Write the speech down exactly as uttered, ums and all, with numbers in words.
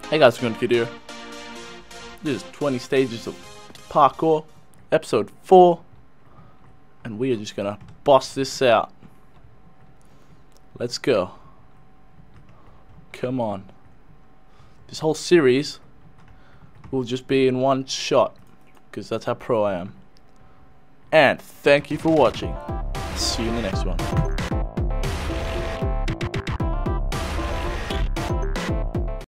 Hey guys, I'm Kiid here. This is twenty stages of parkour, episode four, and we are just gonna boss this out. Let's go. Come on. This whole series will just be in one shot, because that's how pro I am. And thank you for watching. See you in the next one.